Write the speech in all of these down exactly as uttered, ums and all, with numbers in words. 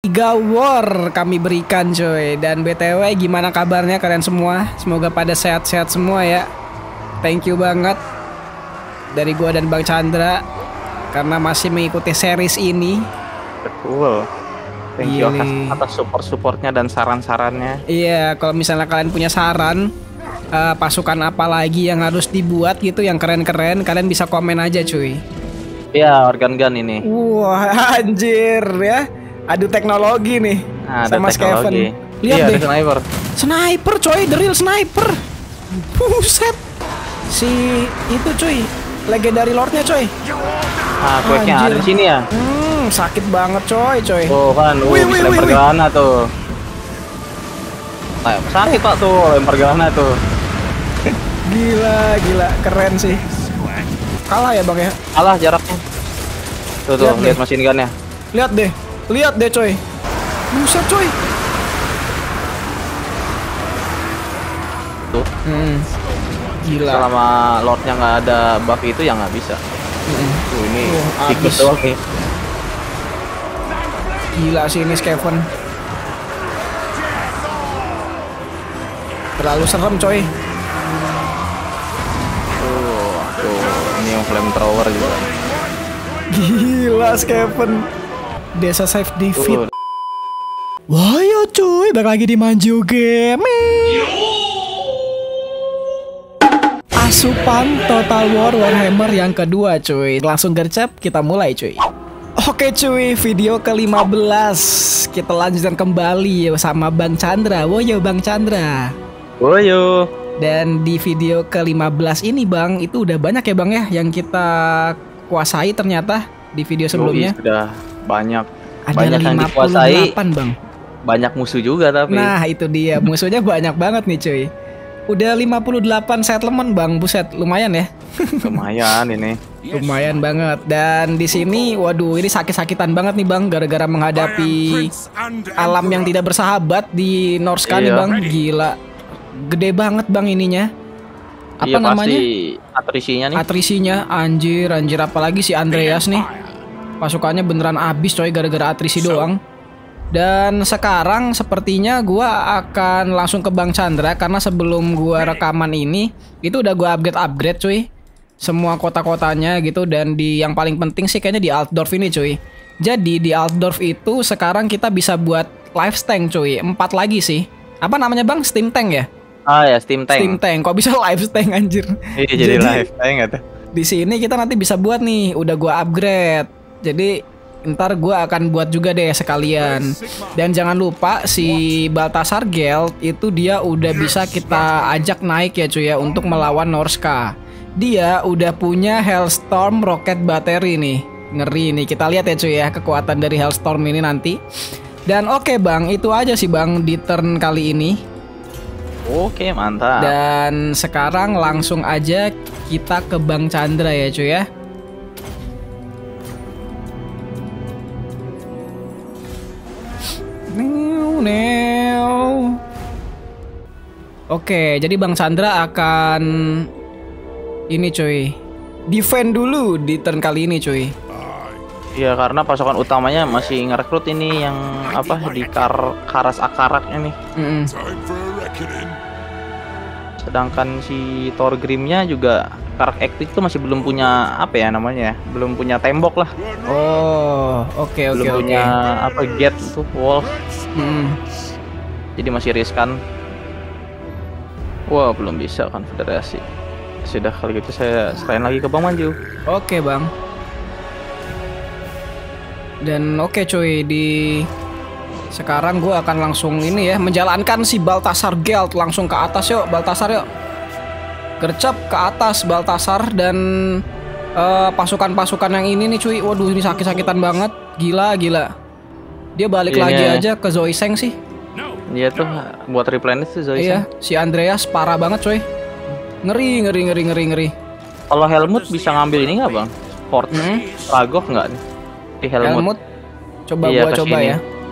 tiga war kami berikan coy. Dan B T W gimana kabarnya kalian semua? Semoga pada sehat-sehat semua ya. Thank you banget dari gua dan Bang Chandra karena masih mengikuti series ini. Betul. Thank you atas support-supportnya dan saran-sarannya. Iya, kalau misalnya kalian punya saran uh, pasukan apa lagi yang harus dibuat gitu yang keren-keren, kalian bisa komen aja cuy. Iya, organ gun ini. Wah, anjir ya. Adu teknologi nih. Nah, sama Skeven. Lihat iya, deh. Sniper. Sniper coy, the real sniper. Buset. Si itu cuy, legendary lordnya coy. Ah, quake-nya ada di sini ya. Hmm, sakit banget coy, coy. Tuh kan, uh, wih, bisa wih, lempar wih, gana tuh. Nah, sakit pak tuh, lempar gana tuh. Gila, gila, keren sih. Kalah ya bang ya? Kalah jaraknya. Tuh tuh, lihat, lihat mesin gunnya. Lihat deh, lihat deh coy. Buset coy. Tuh. Hmm. Gila. Selama lordnya nggak ada buff itu ya nggak bisa. Hmm. Tuh ini uh, tikus doang nih. Gila sih ini Skeven. Terlalu serem coy. Tuh, tuh ini yang flamethrower juga. Gila Skeven. Desa safe defeat. Wah ya cuy, balik lagi di Manju Game. Asupan Total War Warhammer yang kedua cuy. Langsung gercep, kita mulai cuy. Oke cuy, video ke lima belas. Kita lanjutkan kembali sama Bang Chandra. Woyo Bang Chandra. Woyo. Dan di video ke lima belas ini bang, itu udah banyak ya bang ya yang kita kuasai ternyata di video sebelumnya. Yui, sudah banyak. Ada banyak yang lima puluh delapan bang. Banyak musuh juga tapi. Nah itu dia, musuhnya banyak banget nih cuy. Udah lima puluh delapan settlement bang, buset, lumayan ya. Lumayan ini. Lumayan banget. Dan di sini, waduh, ini sakit-sakitan banget nih bang, gara-gara menghadapi alam yang tidak bersahabat di Norsca nih bang, gila, gede banget bang ininya. Apa iya, namanya? Atrisinya nih. Atrisinya, anjir, anjir, apalagi si Andreas nih, pasukannya beneran abis coy gara-gara atrisi doang. Dan sekarang sepertinya gua akan langsung ke Bang Chandra karena sebelum gua rekaman ini itu udah gua upgrade-upgrade cuy. Semua kota-kotanya gitu, dan di yang paling penting sih kayaknya di Altdorf ini cuy. Jadi di Altdorf itu sekarang kita bisa buat life tank cuy, empat lagi sih. Apa namanya Bang? Steam tank ya? Ah ya, Steam tank. Steam tank. Kok bisa life tank anjir? Iya, jadi, jadi life tank atau? Di sini kita nanti bisa buat nih, udah gua upgrade. Jadi ntar gue akan buat juga deh sekalian. Dan jangan lupa si Baltasar Geld itu dia udah bisa kita ajak naik ya cuy ya untuk melawan Norsca. Dia udah punya Hellstorm Rocket Battery nih. Ngeri nih, kita lihat ya cuy ya kekuatan dari Hellstorm ini nanti. Dan oke okay, bang, itu aja sih bang di turn kali ini. Oke, mantap. Dan sekarang langsung aja kita ke Bang Chandra ya cuy ya. Oke, jadi Bang Chandra akan ini cuy, defend dulu di turn kali ini cuy. Iya, karena pasukan utamanya masih ngerekrut ini yang apa di kar Karas Akarak ini. Mm-hmm. Sedangkan si Thorgrimnya juga Karak Ektik itu masih belum punya apa ya namanya ya, belum punya tembok lah. Oh, oke okay, oke okay, belum oke. punya okay. apa gate tuh wall. Mm. Jadi masih riskan. Wah, belum bisa konfederasi. Sudah, kali gitu saya selain lagi ke Bang Manju. Oke bang. Dan oke cuy, di sekarang gue akan langsung ini ya menjalankan si Baltasar Geld langsung ke atas yuk Baltasar yuk. Gercep ke atas Baltasar dan pasukan-pasukan uh, yang ini nih cuy. Waduh ini sakit-sakitan banget, gila gila. Dia balik ini lagi aja ke Zoiseng sih. Iya tuh buat replenish tuh Zoiseng. Iya, si Andreas parah banget coy. Ngeri ngeri ngeri ngeri ngeri. Kalau Helmut bisa ngambil ini nggak bang? Fort hmm? Ragov nggak nih? Di Helmut. Helmut. Coba iya, gua coba ya.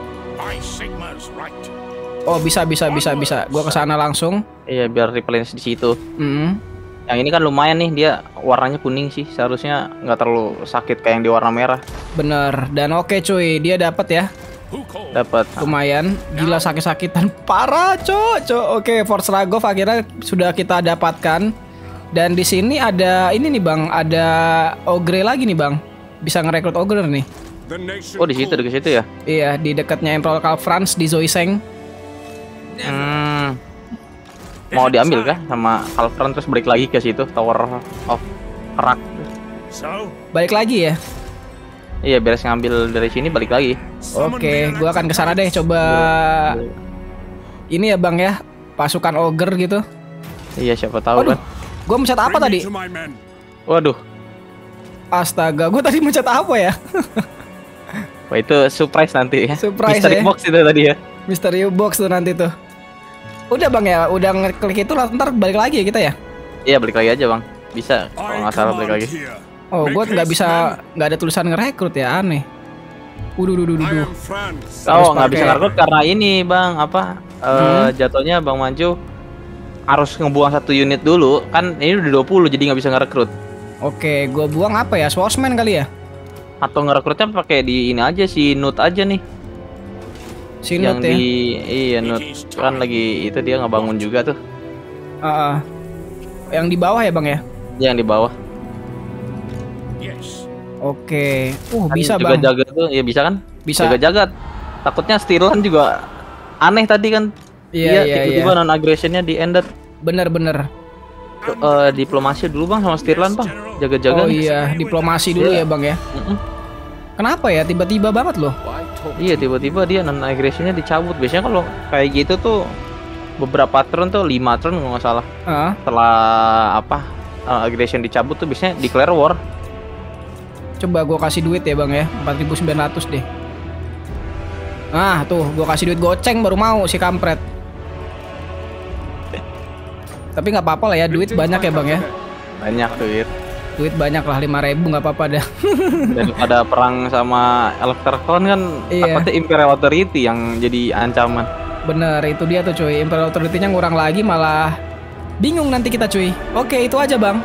Oh bisa bisa bisa bisa. Gua kesana langsung. Iya biar replenish di situ. Hmm. Yang ini kan lumayan nih, dia warnanya kuning sih, seharusnya nggak terlalu sakit kayak yang di warna merah. Bener. Dan oke cuy, dia dapat ya Dapat. Lumayan, gila sakit-sakitan parah, cok, cok. Oke, Force Ragov akhirnya sudah kita dapatkan. Dan di sini ada ini nih bang, ada Ogre lagi nih bang. Bisa ngerekrut Ogre nih. Oh di situ, di situ ya? Iya, di dekatnya Emperor Karl Franz di Zoiseng. Hmm. Mau diambil kah sama Karl Franz terus balik lagi ke situ Tower of Rak. Balik lagi ya? Iya, beres ngambil dari sini balik lagi. Oke, gua akan kesana deh coba. Ini ya bang ya, pasukan Ogre gitu. Iya, siapa tahu Aduh, kan. gua mencet apa tadi? Waduh. Astaga, gua tadi mencet apa ya? Wah, itu surprise nanti ya. Surprise Mystery ya. box itu tadi ya. Mystery box tuh nanti tuh. Udah bang ya, udah ngeklik itu ntar balik lagi ya kita ya? Iya, balik lagi aja bang. Bisa, kalau nggak salah balik lagi. Oh, gue nggak bisa, nggak ada tulisan ngerekrut ya, aneh. Udah, udah, udah, udah. Oh, nggak bisa ngerekrut karena ini bang, apa? Uh, Hmm. Jatuhnya bang Manju harus ngebuang satu unit dulu. Kan ini udah dua puluh, jadi nggak bisa ngerekrut. Oke, gue buang apa ya? Swordsman kali ya? Atau ngerekrutnya pakai di ini aja si Nut aja nih. Si Yang Nut ya? di iya Nut kan lagi itu dia ngebangun juga tuh. Ah, ah. Yang di bawah ya bang ya? Yang di bawah. Oke. Uh, Kan bisa juga bang. jaga tuh, ya bisa kan? Bisa. Jaga-jaga. Takutnya Stirland juga aneh tadi kan. Iya, iya, tiba-tiba iya. non aggressionnya di ended. Bener-bener. Uh, diplomasi dulu bang sama Stirland bang. Jaga-jaga. Oh nih. iya, diplomasi dulu Iya. ya bang ya? Mm-mm. Kenapa ya? Tiba-tiba banget loh. Iya tiba-tiba dia non aggressionnya dicabut. Biasanya kalau kayak gitu tuh beberapa turn tuh lima turn kalau nggak salah. Ah, Setelah apa uh, aggression dicabut tuh biasanya declare war. coba gue kasih duit ya bang ya, empat ribu sembilan ratus deh. Nah tuh, gue kasih duit goceng baru mau si kampret. Tapi nggak apa-apa lah ya, duit banyak ya bang ya. Banyak duit. Duit banyak lah, lima ribu nggak apa-apa dah. Daripada perang sama Electrocon kan Iya. takutnya Imperial Authority yang jadi ancaman. Bener, itu dia tuh cuy. Imperial Authority-nya ngurang lagi malah bingung nanti kita cuy. Oke, itu aja bang.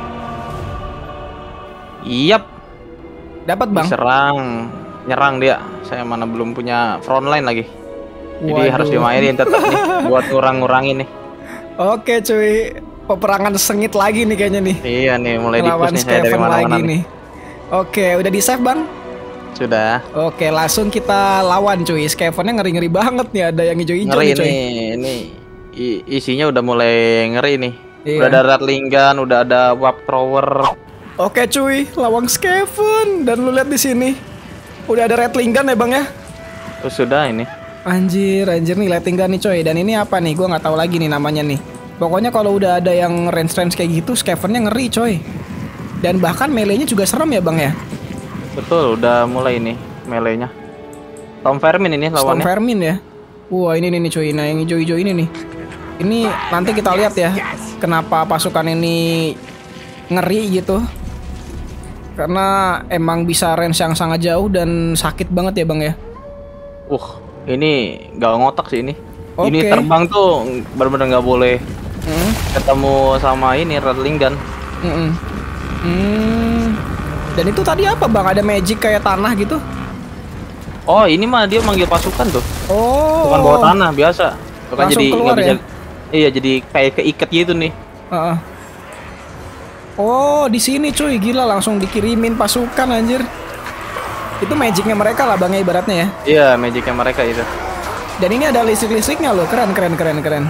Iyap, Dapat bang. diserang, nyerang dia. Saya mana belum punya frontline lagi. Jadi Waduh. harus dimainin tetap nih buat ngurang-ngurangin nih. Oke cuy, peperangan sengit lagi nih kayaknya nih. Iya nih mulai Lawan dipus nih saya dari Skaven mana-mana lagi nih. nih. Oke, udah di save bang? Sudah. Oke, langsung kita lawan cuy. Skavennya ngeri-ngeri banget nih, ada yang hijau-hijau Ngeri nih cuy. nih, ini i- isinya udah mulai ngeri nih. Iya. Udah ada Rattling Gun, udah ada Warp Thrower. Oke cuy, lawan Skaven dan lu lihat di sini. Udah ada Rattling Gun ya bang ya? Terus sudah ini. Anjir, anjir nih Rattling Gun nih coy. Dan ini apa nih? Gua nggak tahu lagi nih namanya nih. Pokoknya kalau udah ada yang range-range kayak gitu, Skavennya ngeri coy. Dan bahkan melee-nya juga serem ya bang ya? Betul, udah mulai nih melee-nya. Tom Vermin ini Storm lawannya. Vermin ya. Wah ini nih coy, nah yang hijau-hijau ini nih. Ini nanti kita lihat ya, kenapa pasukan ini ngeri gitu. Karena emang bisa range yang sangat jauh dan sakit banget ya bang ya. Uh, ini gak ngotak sih ini. Oke. Ini terbang tuh benar-benar nggak boleh Hmm. ketemu sama ini Rattling Gun. Mm-mm. Hmm. Dan itu tadi apa bang? Ada magic kayak tanah gitu? Oh, ini mah dia manggil pasukan tuh. Oh. Bukan bawa tanah biasa. Bukan Langsung jadi keluar nggak bisa. ya? Iya, jadi kayak keikat gitu nih. Heeh. Oh di sini cuy, gila langsung dikirimin pasukan anjir. Itu magicnya mereka lah bang ya ibaratnya ya. Iya, magicnya mereka itu. Dan ini ada listrik-listriknya loh, keren keren keren keren.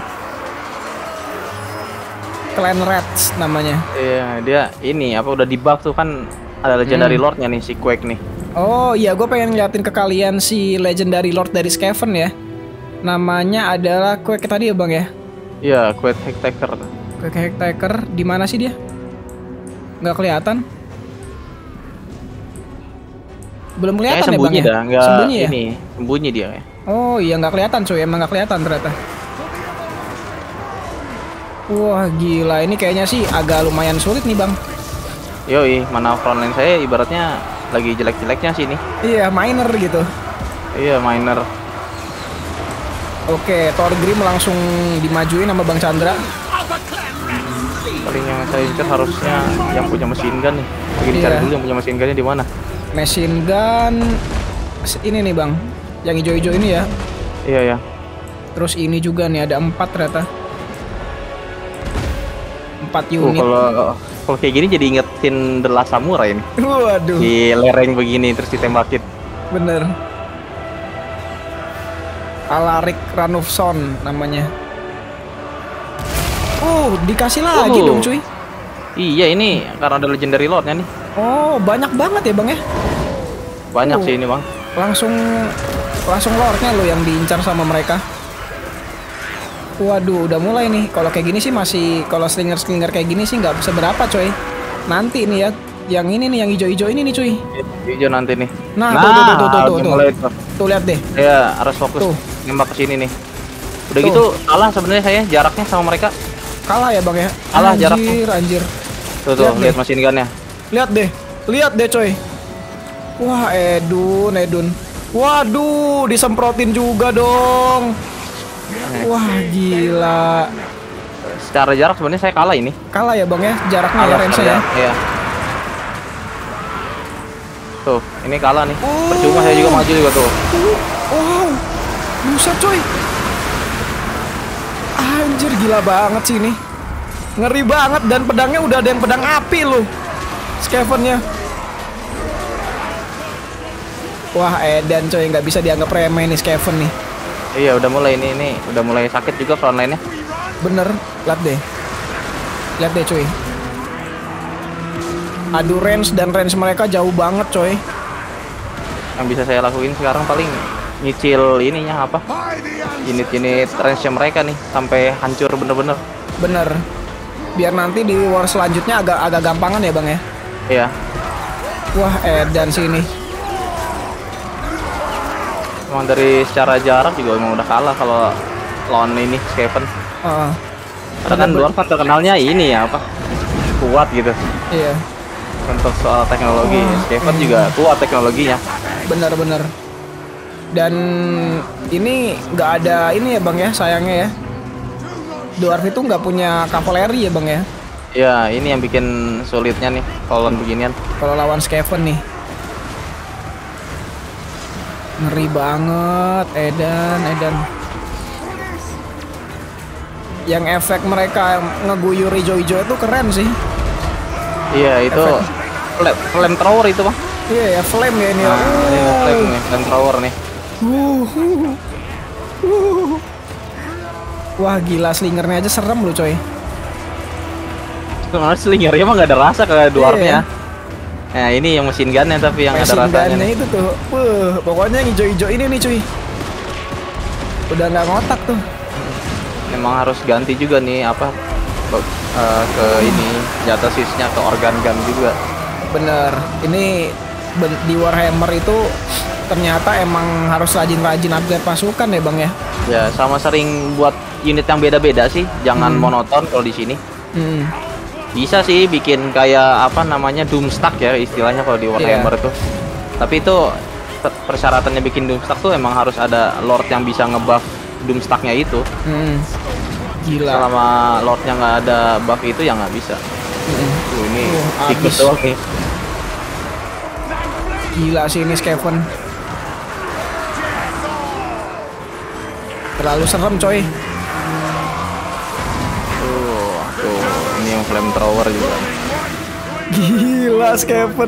Clan Rats namanya. Iya, dia ini apa udah di buff tuh kan ada legendary Hmm. lordnya nih si Quake nih. Oh iya, gue pengen ngeliatin ke kalian si legendary lord dari Skaven ya. Namanya adalah Quake tadi ya bang ya. Iya, Quake Hextaker. Quake Hextaker, di mana sih dia? Nggak kelihatan. Belum kelihatan Kayaknya ya bang sembunyi ya? dah, nggak Sembunyi ya? ini, sembunyi dia ya. Oh iya nggak kelihatan cuy, emang nggak kelihatan ternyata. Wah gila, ini kayaknya sih agak lumayan sulit nih bang. Yoi, mana frontline saya ibaratnya lagi jelek-jeleknya sih ini. Iya minor gitu. Iya, miner. Oke, Thorgrim langsung dimajuin sama Bang Chandra. Paling yang saya incer harusnya yang punya mesin gun nih. Lagi dicari Iya. dulu yang punya mesin gunnya di mana. Machine gun ini nih bang, Yang hijau-hijau ini ya. Iya ya. Terus ini juga nih ada empat ternyata. Empat Uh, unit. kalau kalau kayak gini jadi ingetin The Last Samurai ini. Waduh. Di lereng begini terus ditembakin. Bener. Alaric Ranulfson namanya. Uh, dikasih lagi Uh. dong cuy. Iya ini karena ada legendary lordnya nih. Oh, banyak banget ya bang ya. Banyak Uh. sih ini bang. Langsung langsung lordnya lo yang diincar sama mereka. Waduh, udah mulai nih. Kalau kayak gini sih masih, kalau slinger-slinger kayak gini sih nggak seberapa coy. Nanti nih ya, yang ini nih, yang hijau-hijau ini nih cuy. Hijau nanti nih. Nah, tuh, tuh, tuh, tuh, tuh, udah tuh. mulai tuh. Tuh lihat deh. Ya harus fokus Tuh. nembak ke sini nih. Udah Tuh. gitu kalah sebenarnya saya jaraknya sama mereka. Kalah ya bang ya. Kalah anjir, jaraknya. Anjir, Tuh tuh Lihat lihat deh. mesin gunnya. lihat deh, lihat deh coy. Wah, Edun, Edun. Waduh, disemprotin juga dong. Wah, gila. Secara jarak sebenarnya saya kalah ini. Kalah ya bang ya, jaraknya ya, Kalah range secara ya. jarak, Iya. Tuh, ini kalah nih. Oh. Percuma saya juga maju juga tuh. Uh, wow, buset coy. Anjir, gila banget sih ini. Ngeri banget, dan pedangnya udah ada yang pedang api loh. Scavennya. Wah, Edan coy, nggak bisa dianggap remeh nih Scaven nih. Iya, udah mulai ini ini udah mulai sakit juga front line-nya. Bener, lihat deh. Lihat deh cuy. Adu range, dan range mereka jauh banget coy. Yang bisa saya lakuin sekarang paling nyicil ininya apa? Unit-unit range mereka nih sampai hancur bener-bener. Bener. Biar nanti di war selanjutnya agak agak gampangan ya bang ya. Iya. Wah, Edan sini. Emang dari secara jarak juga emang udah kalah kalau lawan ini Scaven. Uh, Karena kan Dwarf kan terkenalnya ini ya apa? Kuat gitu. iya, Untuk soal teknologi, Oh, Scaven iya. juga kuat teknologinya. bener-bener. Dan ini nggak ada ini ya bang ya, sayangnya ya. Dwarf itu nggak punya kavaleri ya bang ya. Ya, ini yang bikin sulitnya nih kalau lawan beginian. Kalau lawan Scaven nih. Ngeri banget, Edan, Edan. Yang efek mereka ngeguyur hijau-hijau itu keren sih. Iya, itu Efek. flame, flame thrower itu, Bang. Iya ya, flame ya ini. ya. Nah, ini flame nih, flame thrower nih. Uh, uh, uh. Wah, gila, slingernya aja serem loh coy. Sebenarnya slingernya mah nggak ada rasa ke dwarfnya. Iya. Nah, ini yang mesin gunnya tapi yang ada Mesin rasanya. gunnya nih. itu tuh. Wuh, pokoknya yang hijau-hijau ini nih cuy. Udah nggak ngotak tuh. Memang harus ganti juga nih apa ke, eh, ke ini senjata sisnya ke organ gun juga. Bener. Ini ben- di Warhammer itu ternyata emang harus rajin-rajin upgrade pasukan ya bang ya. Ya, sama sering buat unit yang beda-beda sih, jangan Hmm. monoton kalau di sini. Hmm. Bisa sih bikin kayak apa namanya Doomstack ya istilahnya kalau di Warhammer itu. Tapi itu per- persyaratannya bikin Doomstack tuh emang harus ada lord yang bisa ngebuff Doomstacknya itu. Hmm. Gila. Selama lordnya nggak ada buff itu ya nggak bisa. Hmm. Tuh, ini Uh, tikus abis. doang nih. Gila sih ini Scaven. Terlalu serem coy. Tuh, tuh ini yang flamethrower juga. Gila Scaven.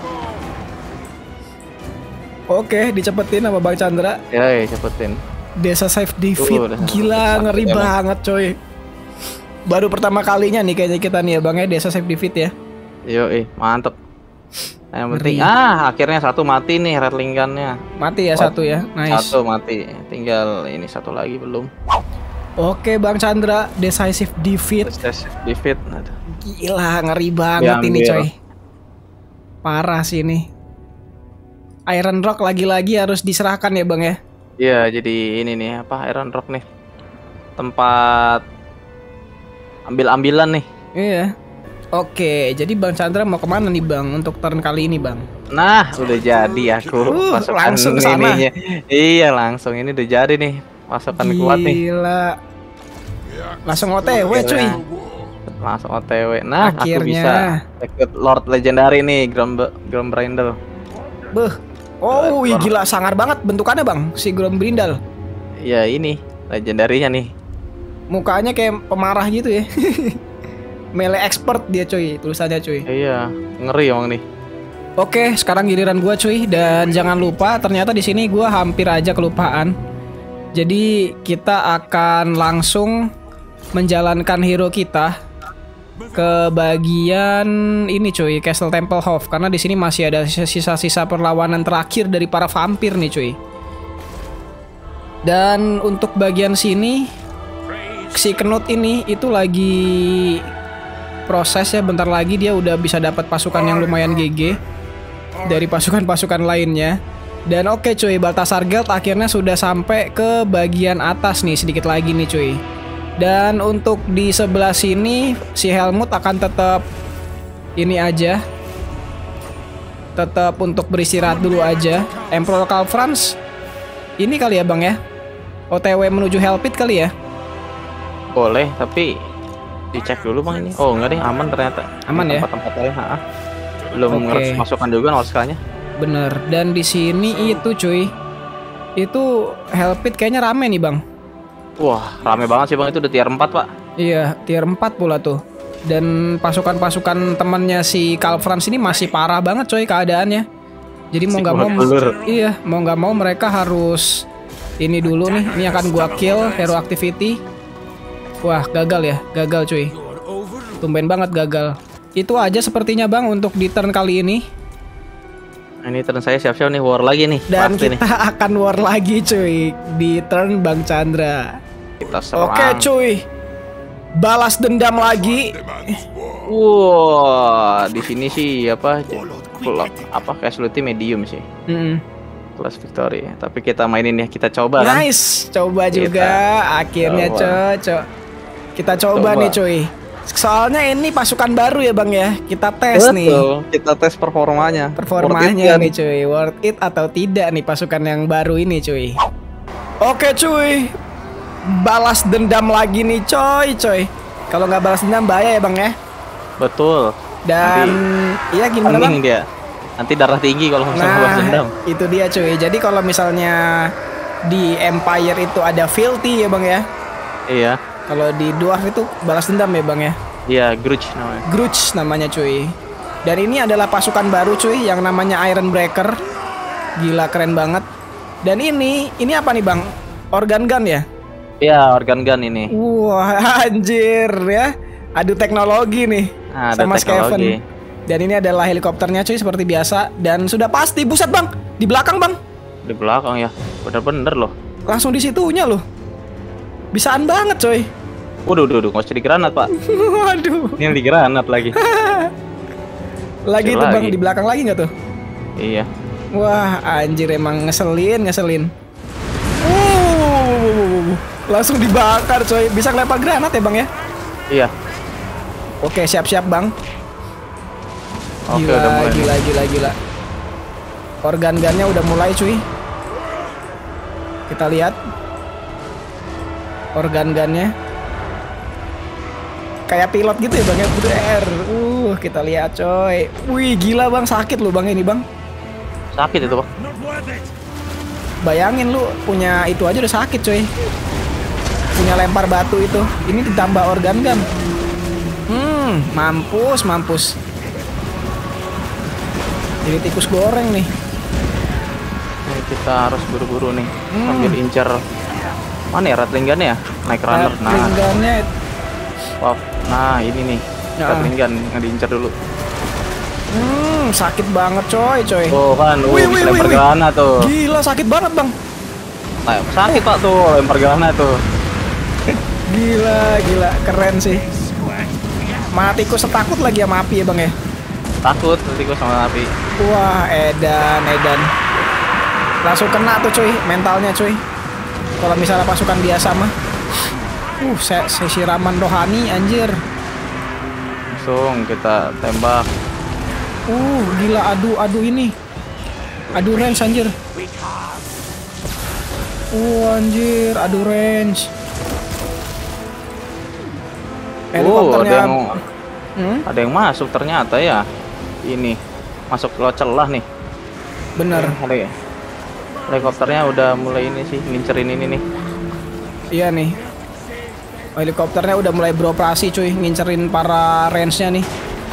Oke, dicepetin sama Bang Chandra. Ya, ya cepetin. Desa Save Defeat. Tuh, Desa Gila, Save ngeri Defeat, emang. banget coy. Baru pertama kalinya nih kayaknya kita nih ya Bang ya, Desa Save Defeat ya. Yo, eh mantep. Nah, yang penting Ngeri. ah akhirnya satu mati nih ratling gun-nya. Mati ya Oh, satu ya. Nice. Satu mati. Tinggal ini satu lagi belum. Oke Bang Chandra, Decisive Defeat. Decisive defeat. Aduh. Gila, ngeri banget ini Diambil. coy. Parah sih ini. Iron Rock lagi-lagi harus diserahkan ya Bang ya. Iya, jadi ini nih apa Iron Rock nih. Tempat ambil-ambilan nih. Iya. Oke, jadi Bang Chandra mau kemana nih Bang untuk turn kali ini Bang? Nah, udah jadi aku Uh, pasukan langsung ke sana. ininya. Iya, langsung ini udah jadi nih. Pasukan kuat nih. Gila. Langsung O T W cuy. Langsung O T W. Nah, aku Akhirnya. bisa rekrut Lord Legendary nih, Ground Ground Brindle. Beuh, Oh, wih, gila sangar banget bentukannya bang, si Grombrindal. Ya ini legendarinya nih. Mukanya kayak pemarah gitu ya. Melee expert dia cuy, tulisannya cuy. Iya, ngeri emang nih. Oke, sekarang giliran gua cuy, dan jangan lupa ternyata di sini gua hampir aja kelupaan. Jadi kita akan langsung menjalankan hero kita ke bagian ini cuy, Castle Templehof, karena di sini masih ada sisa-sisa perlawanan terakhir dari para vampir nih cuy. Dan untuk bagian sini si Knut ini itu lagi proses ya, bentar lagi dia udah bisa dapat pasukan yang lumayan G G dari pasukan-pasukan lainnya. Dan oke cuy, Baltasar Guild akhirnya sudah sampai ke bagian atas nih, sedikit lagi nih cuy. Dan untuk di sebelah sini si Helmut akan tetap ini aja, tetap untuk beristirahat dulu aja. Emperor Karl Franz ini kali ya bang ya, O T W menuju Hellpit kali ya. Boleh, tapi dicek dulu bang ini. Oh enggak deh, aman ternyata. Aman ya? Tempat-tempat lain, ha-ha. Belum Oke. ngeres masukan juga nol skalanya. Bener. Dan di sini itu cuy, itu Hellpit kayaknya rame nih bang. Wah, rame banget sih bang, itu udah tier empat pak. Iya, tier empat pula tuh. Dan pasukan-pasukan temannya si Karl Franz ini masih parah banget coy keadaannya. Jadi mau nggak mau, iya mau nggak mau mereka harus ini dulu nih. Ini akan gua kill hero activity. Wah gagal ya, gagal cuy. Tumben banget gagal. Itu aja sepertinya bang untuk di turn kali ini. Ini turn saya siap-siap nih, war lagi nih. Dan pasti kita nih. akan war lagi cuy di turn Bang Chandra. Kita serang. Oke cuy, balas dendam lagi. Wah, di sini sih apa? Full up, apa casualty medium sih. Mm-mm. Plus victory. Tapi kita mainin ya, kita coba kan. Nice, coba Kita juga. Akhirnya coba. cocok. Kita coba, Coba. nih cuy. Soalnya ini pasukan baru ya bang ya. Kita tes nih Betul, kita tes performanya. performanya Worth it kan? nih cuy. Worth it atau tidak nih pasukan yang baru ini cuy. Oke cuy, balas dendam lagi nih coy coy. Kalau nggak balas dendam bahaya ya bang ya. Betul. Dan iya gimana bang? Pening dia. Nanti darah tinggi kalau misalnya balas dendam. Nah itu dia cuy. Jadi kalau misalnya di Empire itu ada fealty ya bang ya. Iya. Kalau di Dwarf itu balas dendam ya bang ya. Iya, grudge namanya. Grudge namanya cuy. Dan ini adalah pasukan baru cuy yang namanya Iron Breaker. Gila keren banget. Dan ini, ini apa nih bang? Organ gun ya? Iya, organ gun ini. Wah anjir ya. Adu teknologi nih. Nah, ada sama teknologi. Skaven. Dan ini adalah helikopternya cuy seperti biasa. Dan sudah pasti, buset bang. Di belakang bang. Di belakang ya. Bener-bener loh. Langsung di situnya loh. Bisaan banget coy. Waduh, waduh, waduh, nggak usah di granat pak. Waduh. Ini yang di granat lagi. Lagi Kecil tuh bang lagi. di belakang lagi nggak tuh? Iya. Wah anjir emang ngeselin ngeselin. Uh, langsung dibakar coy. Bisa ngelempar granat ya bang ya? Iya. Oke siap-siap bang. Oke, Gila udah mulai. gila gila gila. Organ gunnya udah mulai cuy. Kita lihat. Organ gunnya kayak pilot gitu ya bang ya. Brer. Uh kita lihat coy. Wih gila bang, sakit lu bang ini bang. Sakit itu pak. Bayangin lu punya itu aja udah sakit coy. Punya lempar batu itu. Ini ditambah organ gun. Hmm mampus mampus. Jadi tikus goreng nih. Ini kita harus buru-buru nih. Hmm. Sambil incer. Mana ya Rattling gun ya? Naik runner. Nah, Ringgannya wow. Nah ini nih. Ya. Rattling gun yang diincer dulu. hmm sakit banget coy coy. Oh kan, uh, Wih, bisa wih, lempar wih, wih. granat tuh. Gila sakit banget bang. Nah, sakit pak tuh, lempar granat tuh. Gila gila keren sih. Matiku setakut lagi sama api ya bang ya. Takut nanti gue sama api. Wah edan edan. Langsung kena tuh cuy mentalnya cuy. Kalau misalnya pasukan biasa mah. Uh se se siraman rohani anjir. Langsung kita tembak. Uh gila adu adu ini. Adu range anjir. Uh anjir adu range. Oh, ada Helikopternya yang hmm? ada yang masuk ternyata ya. Ini masuk ke celah nih. Bener. Heli helikopternya udah mulai ini sih, ngincerin ini nih. Iya nih. Helikopternya udah mulai beroperasi cuy, ngincerin para range-nya nih.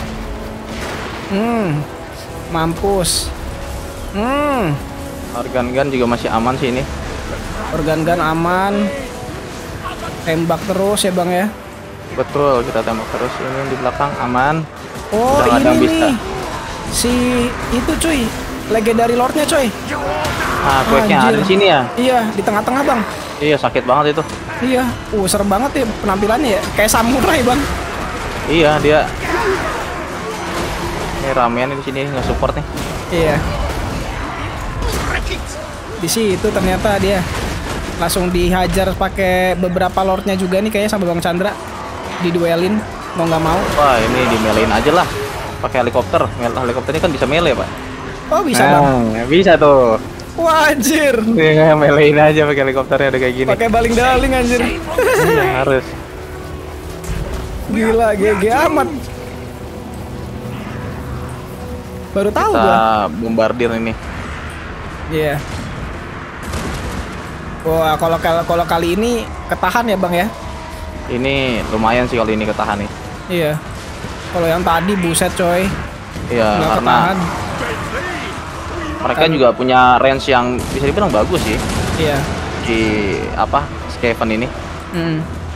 Hmm. Mampus. Hmm. Organ gun juga masih aman sih ini. Organ gun aman. Tembak terus ya bang ya. Betul, kita tembak terus ini di belakang aman. Oh udah ini bisa. nih. Si itu cuy, legendary lordnya cuy. Ah, quake-nya ada di sini ya? Iya, di tengah-tengah bang. Iya, sakit banget itu. Iya, uh serem banget ya penampilannya ya, kayak samurai bang. Iya, dia. Ini ramean di sini nggak support nih. Iya. Di situ ternyata dia langsung dihajar pakai beberapa lordnya juga nih kayaknya sama Bang Chandra. Diduelin mau nggak mau. Wah, ini dimelein aja lah. Pakai helikopter. Helikopter ini kan bisa melee, Pak. Oh, bisa nah, bang. Bisa tuh. Wah, anjir. Ya, melein aja pakai helikopternya udah kayak gini. Pakai baling-daling anjir. Ya, harus. Gila, G G amat. Baru tahu Kita gua. bombardir ini. Iya. Yeah. Wah, kalau kalau kali ini ketahan ya, Bang ya. Ini lumayan sih kalau ini ketahan nih. Iya. Kalau yang tadi buset coy. Iya, nggak karena ketahan. Mereka juga punya range yang bisa dibilang bagus sih. Iya. Di apa? Skaven ini. Hmm.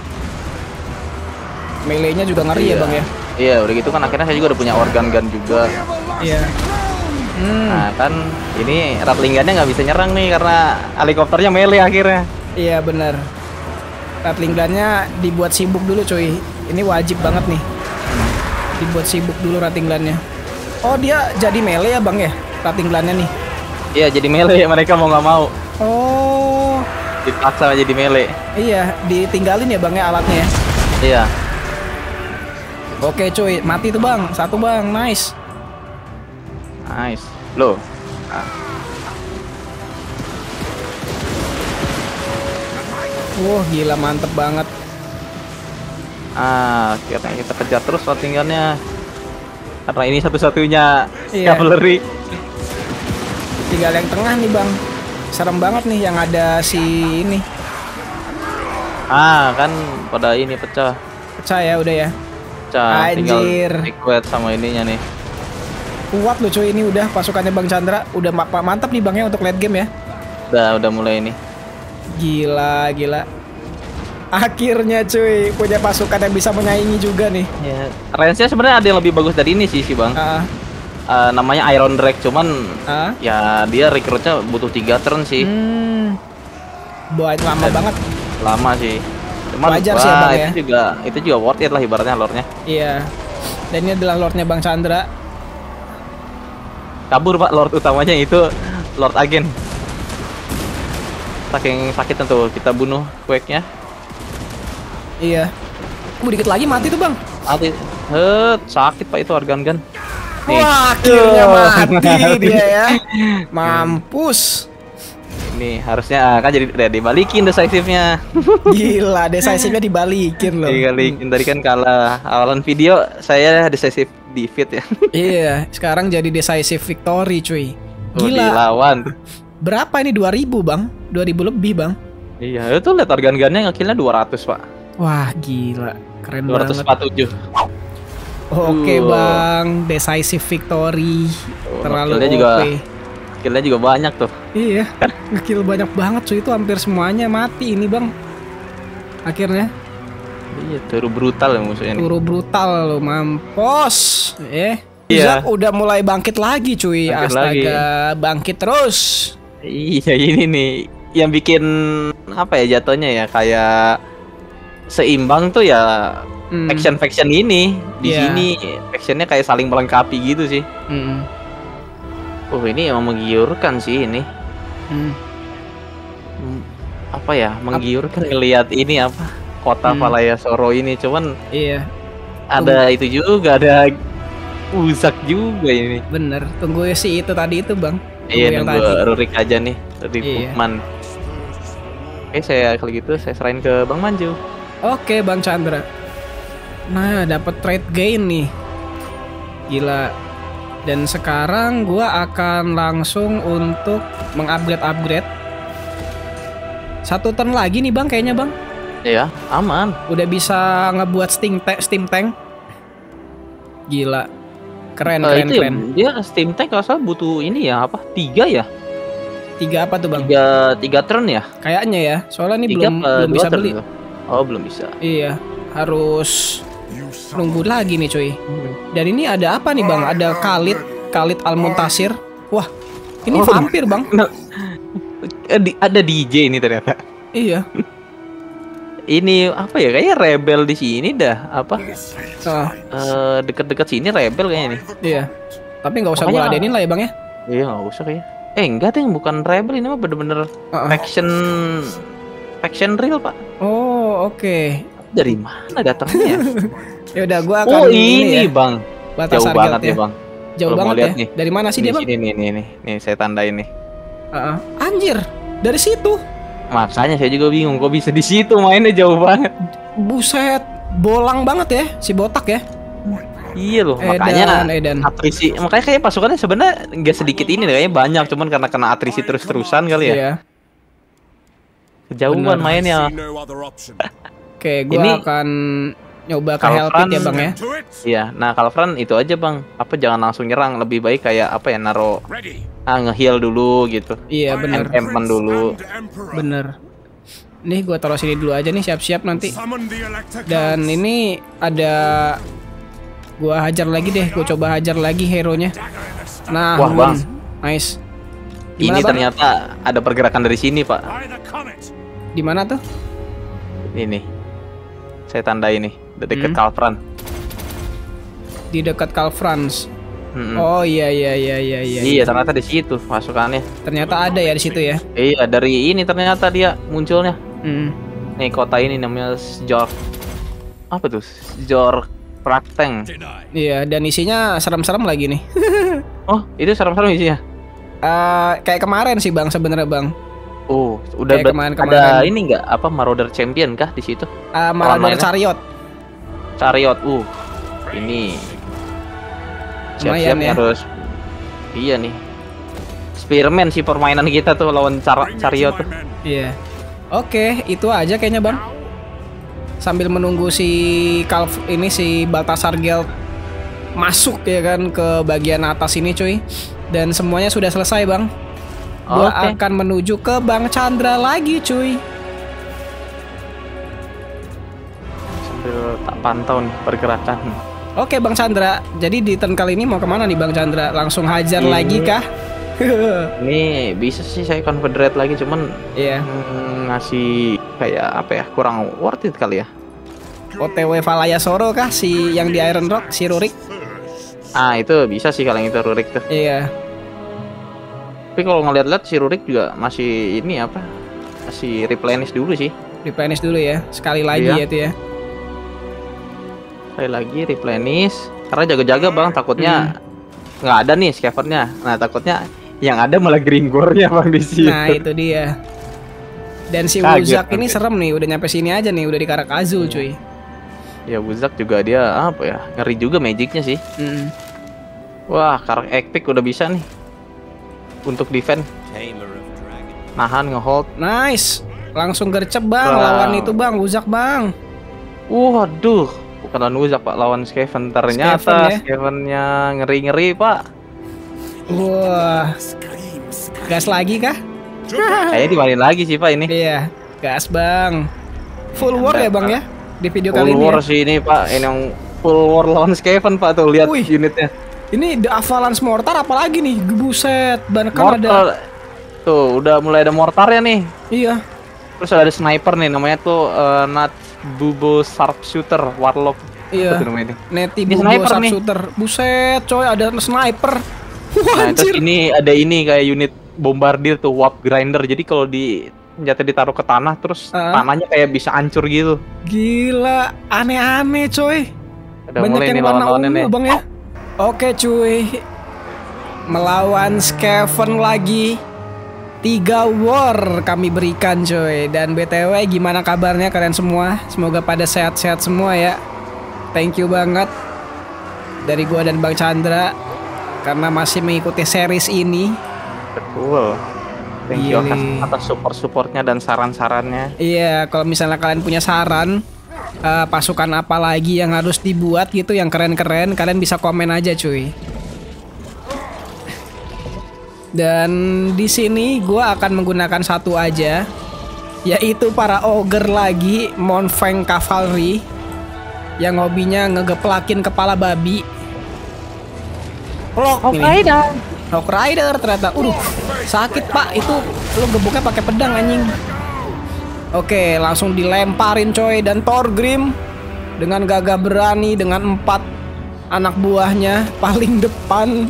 Melee-nya juga ngeri iya. ya, Bang ya. Iya, udah gitu kan akhirnya saya juga udah punya organ gun juga. Iya. Hmm. Nah, kan ini Ratling gunnya nggak bisa nyerang nih karena helikopternya melee akhirnya. Iya, benar. Ratling gun-nya dibuat sibuk dulu cuy. Ini wajib banget nih. Dibuat sibuk dulu Ratling gun-nya. Oh, dia jadi melee ya, Bang ya? Ratling gun-nya nih. Iya, jadi melee mereka mau nggak mau. Oh. Dipaksa jadi melee. Iya, ditinggalin ya Bang ya alatnya ya. Iya. Oke cuy, mati tuh Bang. Satu Bang, nice. Nice. Loh. Ah. Wah, gila mantep banget. Ah, akhirnya kita kejar terus tinggalnya. Karena ini satu-satunya Iya. cavalry. Tinggal yang tengah nih Bang. Serem banget nih yang ada si ini. Ah, kan pada ini pecah. Pecah ya udah ya. Pecah. Anjir. Tinggal request sama ininya nih. Kuat loh cuy ini udah pasukannya Bang Chandra. Udah ma mantap nih Bang ya untuk late game ya. Udah, udah mulai ini. Gila, gila. Akhirnya cuy punya pasukan yang bisa menyaingi juga nih. Ya, range-nya sebenarnya ada yang lebih bagus dari ini sih, sih Bang. Ah, Uh, namanya Iron Drake, cuman ah. ya dia recruitnya butuh tiga turn sih. Hmm. Buat lama Dan banget. Lama sih. Cuman Wajar wah, sih ya, Bang, itu ya. juga itu juga worth it lah ibaratnya lore-nya. Iya. Dan ini adalah lordnya Bang Chandra. Kabur Pak, lord utamanya itu Lord Agen. Saking sakitnya tuh kita bunuh Quake-nya. Iya. Uh, dikit lagi mati tuh Bang. Mati. Het, sakit Pak itu organ gun. Nih. Wah, akhirnya Tuh. mati dia ya. Mampus. Ini harusnya ah, kan jadi udah dibalikin decisive-nya. Gila, decisive-nya dibalikin loh. Dibalikin tadi kan kalah. Awalan video saya decisive defeat ya. Iya, sekarang jadi decisive victory cuy. Oh, Gila. dilawan. Berapa ini dua ribu Bang? dua ribu lebih Bang. Iya, itu lihat organ gunnya ngekillnya dua ratus Pak. Wah, gila. Keren dua ratus banget. empat puluh tujuh. Oke Uh. Bang, decisive victory. Oh, Terlalu killnya O P. juga killnya juga banyak tuh. Iya, ngekill banyak banget cuy, itu hampir semuanya mati ini Bang. Akhirnya Iya, terus brutal ya musuhnya nih. turu brutal lo, mampus. Eh, Iya. Zack udah mulai bangkit lagi cuy. Bangkit Astaga, lagi. bangkit terus. Iya, ini nih yang bikin apa ya jatuhnya ya kayak seimbang tuh ya Hmm. faction-faction ini. Di Iya. sini factionnya kayak saling melengkapi gitu sih. Hmm. Oh, ini emang menggiurkan sih ini. Hmm. Hmm, Apa ya? Menggiurkan ngelihat ini apa? Kota Hmm. Valaya Soro ini cuman Iya, ada itu juga ada Uzak juga ini. bener. Tunggu si itu tadi itu Bang. Tunggu Iya, yang nunggu tadi. Rurik aja nih, Rurik Iya. Bukman. Oke, saya kalau gitu saya serahin ke Bang Manju. Oke Bang Chandra. Nah, dapat trade gain nih. Gila. Dan sekarang gua akan langsung untuk mengupgrade-upgrade. Satu turn lagi nih bang, kayaknya bang. Iya, aman. Udah bisa ngebuat steam tank, steam tank. Gila, keren, Uh, keren, itu keren. Ya, dia steam tank kalau salah butuh ini ya apa? Tiga ya? Tiga apa tuh bang? Tiga, tiga turn ya? Kayaknya ya, soalnya ini Tiga belum apa belum dua bisa turn beli. tuh? Oh, belum bisa. Iya, harus nunggu lagi nih cuy. Hmm. Dan ini ada apa nih bang? Ada Khalid, Khalid Al-Muntasir. Wah, ini Oh. vampir bang. Nah, eh, di- ada D J ini ternyata. Iya. Ini apa ya? Kayaknya rebel di sini dah. Apa? Ah, Eh, deket-deket sini rebel kayaknya nih. iya. Tapi nggak usah Makanya- gua ladenin lah ya bang ya. Iya, nggak usah kayaknya. Eh, enggak deh, bukan rebel ini mah bener-bener Ah, ah. faction faction real, Pak. Oh oke. Dari mana datangnya? Ya udah gua akan Oh, ini, ya, Bang. batas Jauh target banget ya. nih, Bang. Jauh Kalau mau banget lihat ya. nih. Dari mana sih Di dia bang? sini nih, nih, nih. Nih, saya tandain nih. Ah, ah. Anjir, dari situ. Makanya saya juga bingung kok bisa di situ mainnya jauh banget. Buset, bolang banget ya si botak ya. Iya loh, Edan, makanya edan. atrisi, makanya kayak pasukannya sebenarnya nggak sedikit ini, kayaknya banyak, cuman karena kena atrisi terus-terusan kali ya. Iya. Kejauhan Bener. mainnya. Oke, gua Ini akan nyoba ke Kalfran- Helpit ya bang ya. Iya, nah Kalfran itu aja bang, apa jangan langsung nyerang, lebih baik kayak apa ya, naro ah nge-heal dulu gitu, Iya bener, encampment dulu. bener. Nih gua taruh sini dulu aja nih, siap-siap nanti. Dan ini ada, gua hajar lagi deh, gua coba hajar lagi hero-nya. Nah, Wah, Hun. Bang. Nice. Ini Gimana, Bang? ternyata ada pergerakan dari sini pak. Di mana tuh? Ini, saya tandai nih, deket Hmm. Kalfran. Di dekat Kalfrans. Mm-mm. Oh iya iya iya iya iya. Iya, ternyata di situ pasukannya. Ternyata ada ya di situ ya. Iya, dari ini ternyata dia munculnya. Hmm. Nih kota ini namanya Sjork. Apa tuh? Sjork Prakteng. Iya, dan isinya serem-serem lagi nih. Oh, itu serem-serem isinya. Eh, kayak kemarin sih bang sebenarnya bang. Oh, udah Kayak ber- kemarin-kemarin. ada ini enggak apa Marauder Champion kah di situ? Uh, malah Online-nya? dari Chariot. Chariot. Uh. Ini siap-siap Lumayan ya. harus. Iya nih. Spearman sih permainan kita tuh lawan Char Chariot tuh. Iya. Oke, itu aja kayaknya bang. Sambil menunggu si Kalf ini si Baltasar Geld masuk ya kan ke bagian atas ini cuy. Dan semuanya sudah selesai bang. Gua Oke. akan menuju ke Bang Chandra lagi cuy. Sambil tak pantau nih pergerakan. Oke Bang Chandra, jadi di turn kali ini mau kemana nih Bang Chandra? Langsung hajar Ini- lagi kah? Ini bisa sih saya confederate lagi, cuman Iya. mm, ngasih kayak apa ya, kurang worth it kali ya. O T W Valaya Soro kah si yang di Iron Rock, si Rurik? Ah itu bisa sih kalau yang itu Rurik tuh. Iya. Tapi kalau ngeliat-liat si Rurik juga masih ini apa? Masih replenish dulu sih. Replenish dulu ya, sekali lagi Iya. ya itu ya. Sekali lagi replenish. Karena jaga-jaga bang, takutnya nggak ada nih scavernya. Nah takutnya yang ada malah Gringornya bang di situ. Nah itu dia. Dan si Kaget Wuzak ini nanti. serem nih, udah nyampe sini aja nih, udah di Karak Azul cuy. Ya Wuzak juga dia apa ya, ngeri juga magicnya sih. Mm. Wah karak epic udah bisa nih untuk defend, nahan, ngehold. Nice, langsung gercep bang, Wow. lawan itu bang, Wuzak bang. Waduh, bukan lawan Wuzak pak, lawan Skaven. Ternyata Skaven, ya? Skavennya ngeri-ngeri pak. Wah, gas lagi kah? Kayaknya dimainin lagi sih pak ini. Iya, gas bang. Full war ya bang ya di video Full kali ini. war Ya? sih ini pak, ini yang full war lawan Skaven pak, tuh lihat Wih. unitnya. Ini The Avalanche Mortar apalagi nih? Buset, bahkan ada. Mortar. Tuh udah mulai ada mortarnya nih. Iya. Terus ada sniper nih, namanya tuh eh, Nat Bubo Sharpshooter Warlock. Iya. Apa tuh namanya ini? Neti Ini Bubo sniper nih. Sharpshooter. Buset, coy ada sniper. Wah, Nah terus anjir. ini ada ini kayak unit bombardir tuh, warp grinder. Jadi kalau di senjata ditaruh ke tanah, terus Ah. tanahnya kayak bisa hancur gitu. Gila, aneh-aneh coy. Udah Banyak mulai yang nih warna lawan-lawannya nih. ungu bang ya. Oke cuy, melawan Skaven lagi. Tiga war kami berikan coy. Dan B T W gimana kabarnya kalian semua? Semoga pada sehat-sehat semua ya. Thank you banget dari gua dan Bang Chandra. karena masih mengikuti series ini. Betul. Thank you atas, Gile. atas support-supportnya dan saran-sarannya. Iya, kalau misalnya kalian punya saran uh, pasukan apa lagi yang harus dibuat gitu yang keren-keren, kalian bisa komen aja cuy. Dan di sini gua akan menggunakan satu aja, yaitu para ogre lagi, Monfeng Cavalry, yang hobinya ngegeplakin kepala babi. Lock ini. Rock Rider ternyata. Udah sakit pak, itu lu gebuknya pakai pedang anjing. Oke, langsung dilemparin coy. Dan Thorgrim dengan gagah berani dengan empat anak buahnya paling depan.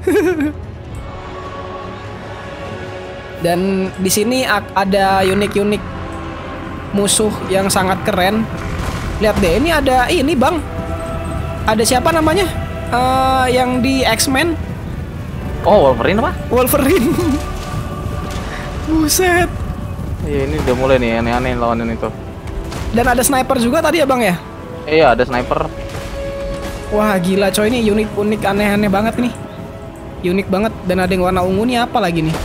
Dan di sini ada unik-unik musuh yang sangat keren. Lihat deh, ini ada ini bang. Ada siapa namanya? Uh, yang di X-Men. Oh, Wolverine apa? Wolverine. Buset. Iya, ini udah mulai nih aneh-aneh lawanan itu. Dan ada sniper juga tadi ya bang ya? Iya, ada sniper. Wah gila coy, ini unik-unik aneh-aneh banget nih. Unik banget. Dan ada yang warna ungu nih apa lagi nih?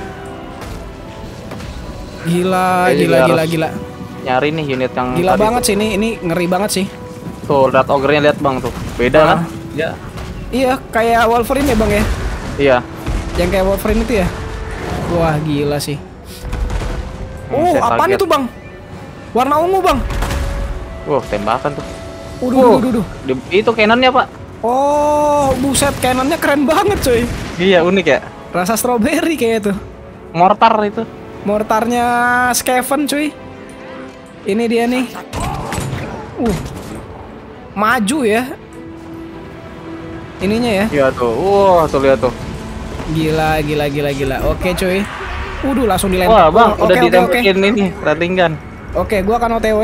Gila, Kayaknya gila, harus gila, gila. Nyari nih unit yang Gila tadi banget tuh. sih ini, ini ngeri banget sih. Tuh, lihat ogre-nya lihat bang tuh. Beda Ah. kan? Ya. Iya, kayak Wolverine ya bang ya? Iya. Yang kayak Wolverine itu ya? Wah gila sih. Hmm, Oh, saya apaan kaget. itu bang? Warna ungu bang. Wah, tembakan tuh. Uduh, Wow. uduh, uduh. Di- itu cannonnya pak. Oh, buset, cannonnya keren banget coy. Iya, unik ya. Rasa strawberry kayak itu. Mortar itu. Mortarnya Skaven cuy. Ini dia nih. Uh. Maju ya. Ininya ya. Iya tuh. Wah, tuh lihat tuh. Gila, gila, gila, gila. Oke cuy. Udah langsung dilempar. Wah, bang, Oh, udah oke, oke, oke. ditembakin ini rating gun. Oke, gua akan O T W.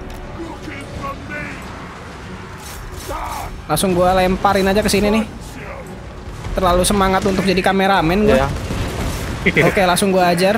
Langsung gua lemparin aja ke sini nih. Terlalu semangat untuk jadi kameramen gua. Ya. Oke, langsung gua ajar.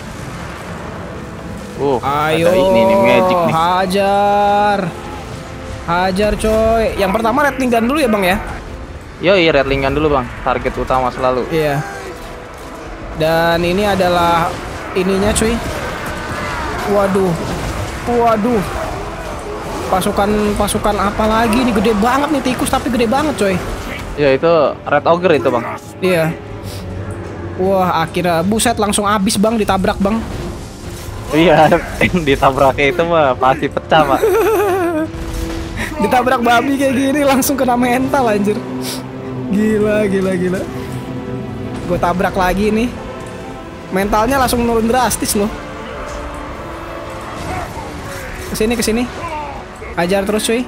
Uh, Ayo, ada ini nih magic nih. hajar, hajar coy. Yang pertama rating gun dulu ya bang ya? Yo, iya rating gun dulu bang. Target utama selalu. Iya. Dan ini adalah ininya cuy. Waduh, waduh. Pasukan-pasukan apa lagi nih? Gede banget nih tikus tapi gede banget coy. Ya itu red ogre itu bang. Iya. Wah akhirnya buset langsung habis bang, ditabrak bang. Iya, ditabraknya itu mah pasti pecah pak. Ditabrak babi kayak gini langsung kena mental anjir. Gila, gila, gila. Gue tabrak lagi nih. Mentalnya langsung nurun drastis loh. Kesini, kesini. Ajar terus cuy.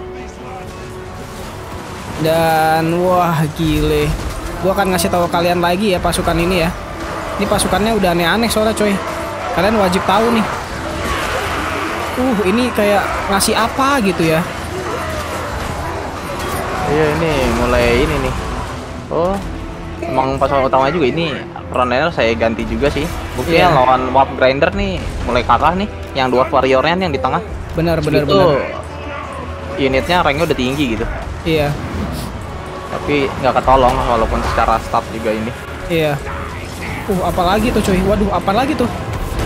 Dan wah gile. Gue akan ngasih tahu kalian lagi ya pasukan ini ya. Ini pasukannya udah aneh-aneh soalnya coy. Kalian wajib tahu nih. Uh, ini kayak ngasih apa gitu ya. Iya ini mulai ini nih. Oh, emang pasukan utama juga ini frontliner saya ganti juga sih. Buktinya Iya. lawan warp grinder nih mulai kalah nih. Yang dua warriornya nih yang di tengah. Benar, benar, Itu benar. unitnya ranknya udah tinggi gitu. Iya, Tapi nggak ketolong walaupun secara stat juga ini. iya. Uh, apalagi tuh cuy. Waduh, apalagi tuh.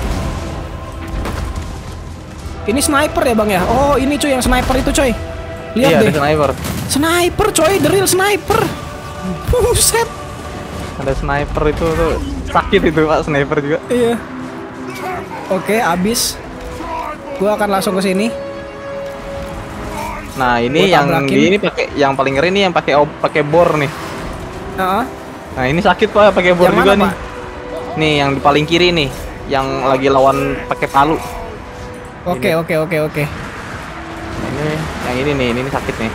Ini sniper ya bang ya? Oh ini cuy yang sniper itu coy. Lihat Iya, deh. ada sniper. Sniper coy, the real sniper. Buset. Ada sniper itu tuh sakit itu pak, sniper juga. Iya. Oke, abis. Gua akan langsung ke sini. Nah ini Gua yang tabrakin. di ini pakai yang paling ngeri nih yang pakai ob- pakai bor nih. Heeh. Nah ini sakit pak pakai bor Yang juga mana, nih. Nih yang di paling kiri nih, yang lagi lawan pakai palu. Oke, oke, oke, oke. Nah, ini yang ini nih, ini sakit nih.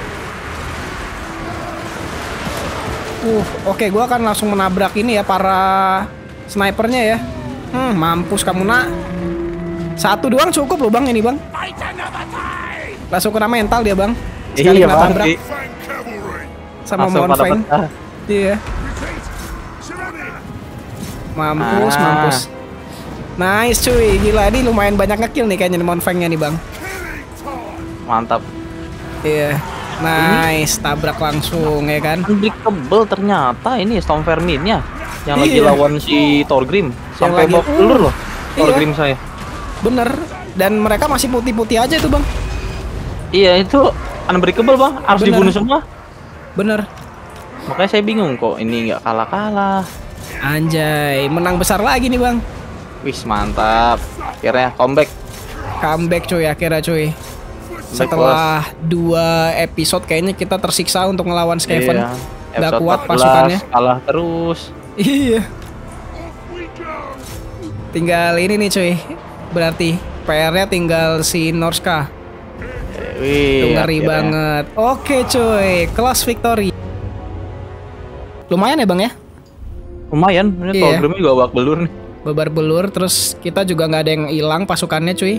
Uh, oke, gua akan langsung menabrak ini ya para snipernya ya. Hmm, mampus kamu nak. Satu doang cukup loh bang ini bang. Langsung kena mental dia bang. Sekali Iya kena bang. tabrak Di- sama langsung pada Monfeng. pecah. Iya. Mampus, Ah. mampus. Nice cuy, gila ini lumayan banyak ngekill nih kayaknya nih Monfengnya nih bang. Mantap. Iya. Nice, tabrak langsung ya kan. Unbreakable ternyata ini Storm Vermin-nya yang lagi Iya. lawan si Thorgrim sampai lagi- babak belur loh. Iya. Thorgrim saya. Bener. Dan mereka masih putih-putih aja tuh bang. Iya itu unbreakable bang, harus Bener. dibunuh semua. Bener. Makanya saya bingung kok ini nggak kalah-kalah. Anjay, menang besar lagi nih bang. Wis mantap. Akhirnya comeback. Comeback cuy akhirnya cuy. Setelah dua episode kayaknya kita tersiksa untuk ngelawan Skaven. Iya. Nggak Episode kuat empat belas, pasukannya. kalah terus. Iya. Tinggal ini nih cuy. Berarti P R-nya tinggal si Norska. Eh, Wih, Tuh, ngeri akhirnya. banget. Oke cuy, kelas victory. Lumayan ya bang ya. Lumayan, ini Iya. Thorgrim juga babak belur nih. Babar belur, terus kita juga nggak ada yang hilang pasukannya cuy.